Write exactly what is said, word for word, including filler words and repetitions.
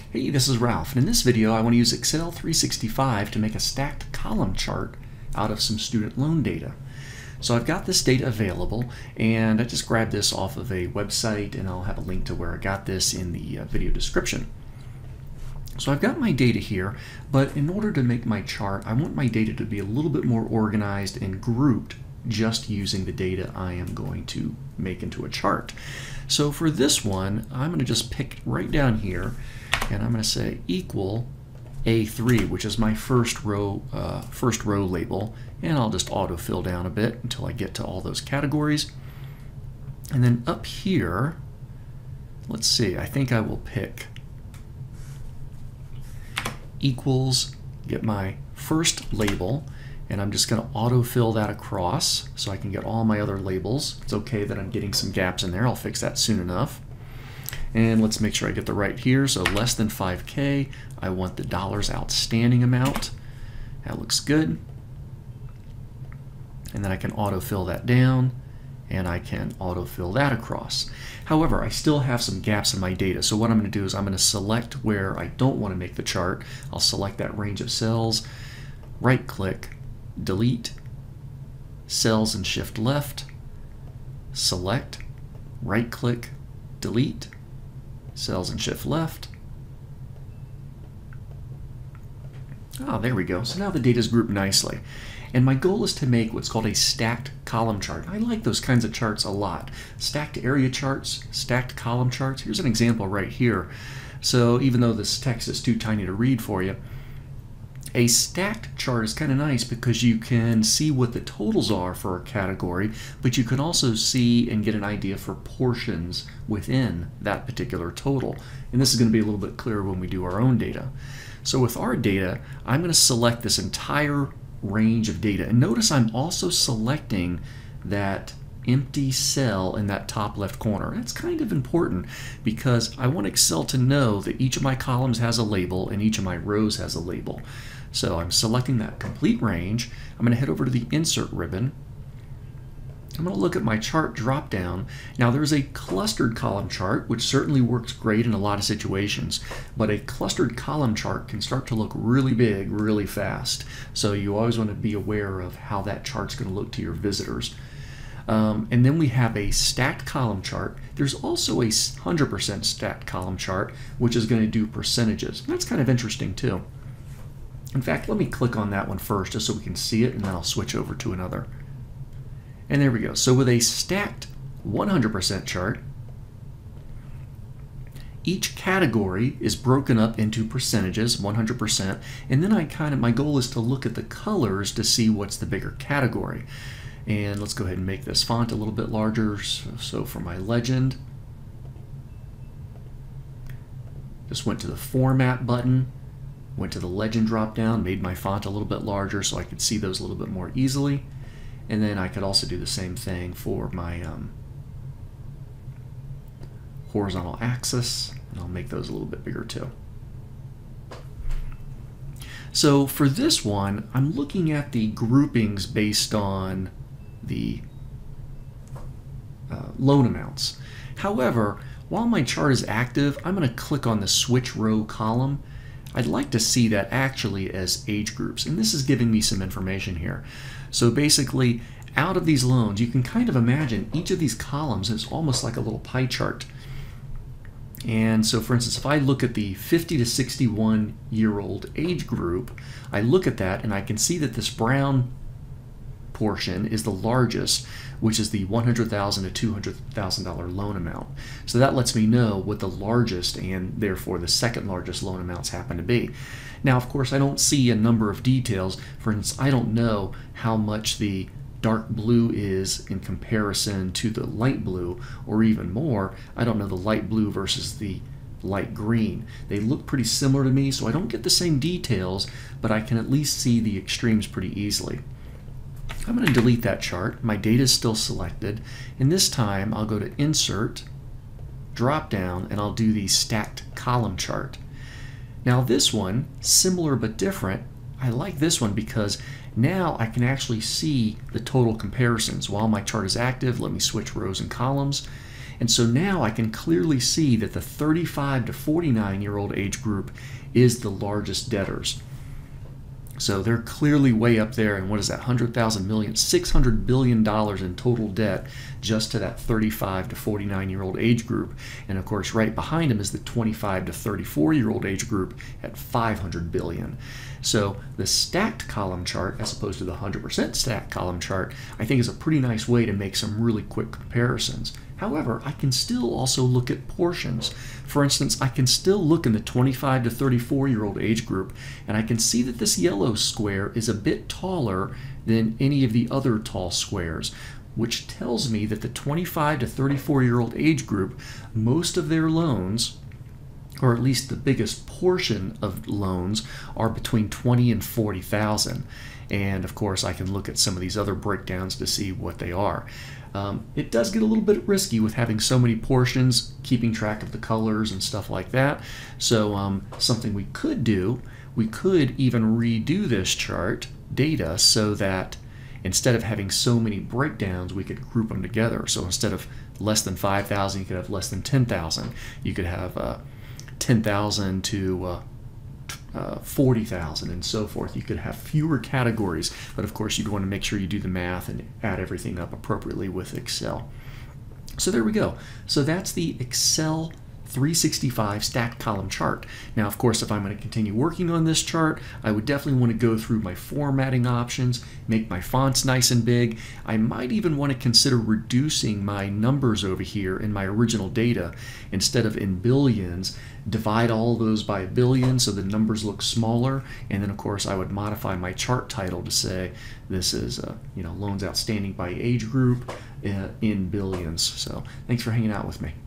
Hey, this is Ralph, and in this video I want to use Excel three sixty-five to make a stacked column chart out of some student loan data. So I've got this data available, and I just grabbed this off of a website, and I'll have a link to where I got this in the uh, video description. So I've got my data here, but in order to make my chart, I want my data to be a little bit more organized and grouped just using the data I am going to make into a chart. So for this one, I'm going to just pick right down here, and I'm going to say equal A three, which is my first row, uh, first row label, and I'll just autofill down a bit until I get to all those categories. And then up here, let's see, I think I will pick equals, get my first label, and I'm just going to autofill that across so I can get all my other labels. It's okay that I'm getting some gaps in there. I'll fix that soon enough. And let's make sure I get the right here. So less than five K, I want the dollars outstanding amount. That looks good. And then I can autofill that down, and I can autofill that across. However, I still have some gaps in my data. So what I'm going to do is I'm going to select where I don't want to make the chart. I'll select that range of cells, right click, delete, cells and shift left, select, right click, delete, cells and shift left. Ah, there we go. So now the data is grouped nicely. And my goal is to make what's called a stacked column chart. I like those kinds of charts a lot. Stacked area charts, stacked column charts. Here's an example right here. So even though this text is too tiny to read for you, a stacked chart is kind of nice because you can see what the totals are for a category, but you can also see and get an idea for portions within that particular total. And this is going to be a little bit clearer when we do our own data. So with our data, I'm going to select this entire range of data. And notice I'm also selecting that empty cell in that top left corner. That's kind of important because I want Excel to know that each of my columns has a label and each of my rows has a label. So I'm selecting that complete range. I'm going to head over to the Insert ribbon. I'm going to look at my chart drop down. Now there's a clustered column chart, which certainly works great in a lot of situations, but a clustered column chart can start to look really big really fast. So you always want to be aware of how that chart's going to look to your visitors. Um, and then we have a stacked column chart. There's also a one hundred percent stacked column chart, which is going to do percentages. That's kind of interesting too. In fact, let me click on that one first just so we can see it, and then I'll switch over to another. And there we go. So with a stacked one hundred percent chart, each category is broken up into percentages, one hundred percent, and then I kind of, my goal is to look at the colors to see what's the bigger category. And let's go ahead and make this font a little bit larger. So, so for my legend, just went to the Format button, went to the Legend drop down, made my font a little bit larger so I could see those a little bit more easily. And then I could also do the same thing for my um, horizontal axis, and I'll make those a little bit bigger too. So for this one, I'm looking at the groupings based on the uh, loan amounts. However, while my chart is active, I'm going to click on the Switch Row column. I'd like to see that actually as age groups, and this is giving me some information here. So basically, out of these loans, you can kind of imagine each of these columns is almost like a little pie chart. And so for instance, if I look at the fifty to sixty-one year old age group, I look at that and I can see that this brown portion is the largest, which is the one hundred thousand dollars to two hundred thousand dollar loan amount. So that lets me know what the largest and therefore the second largest loan amounts happen to be. Now, of course, I don't see a number of details. For instance, I don't know how much the dark blue is in comparison to the light blue, or even more, I don't know the light blue versus the light green. They look pretty similar to me, so I don't get the same details, but I can at least see the extremes pretty easily. I'm going to delete that chart. My data is still selected, and this time I'll go to Insert, drop down, and I'll do the stacked column chart. Now this one, similar but different, I like this one because now I can actually see the total comparisons. While my chart is active, let me switch rows and columns, And so now I can clearly see that the thirty-five to forty-nine year old age group is the largest debtors. So they're clearly way up there, and what is that, one hundred thousand million, six hundred billion dollars in total debt just to that thirty-five to forty-nine year old age group. And of course, right behind them is the twenty-five to thirty-four year old age group at five hundred billion dollars. So the stacked column chart, as opposed to the one hundred percent stacked column chart, I think is a pretty nice way to make some really quick comparisons. However, I can still also look at portions. For instance, I can still look in the twenty-five to thirty-four year old age group, and I can see that this yellow square is a bit taller than any of the other tall squares, which tells me that the twenty-five to thirty-four year old age group, most of their loans, or at least the biggest portion of loans, are between twenty and forty thousand. And of course, I can look at some of these other breakdowns to see what they are. Um, it does get a little bit risky with having so many portions, keeping track of the colors and stuff like that. So um, something we could do, we could even redo this chart data so that instead of having so many breakdowns, we could group them together. So instead of less than five thousand, you could have less than ten thousand. You could have uh, ten thousand to uh, uh, forty thousand and so forth. You could have fewer categories, but of course you'd want to make sure you do the math and add everything up appropriately with Excel. So there we go. So that's the Excel three sixty-five stacked column chart. Now, of course, if I'm going to continue working on this chart, I would definitely want to go through my formatting options, make my fonts nice and big. I might even want to consider reducing my numbers over here in my original data. Instead of in billions, divide all those by a billion so the numbers look smaller. And then, of course, I would modify my chart title to say this is, uh, you know, loans outstanding by age group uh, in billions. So thanks for hanging out with me.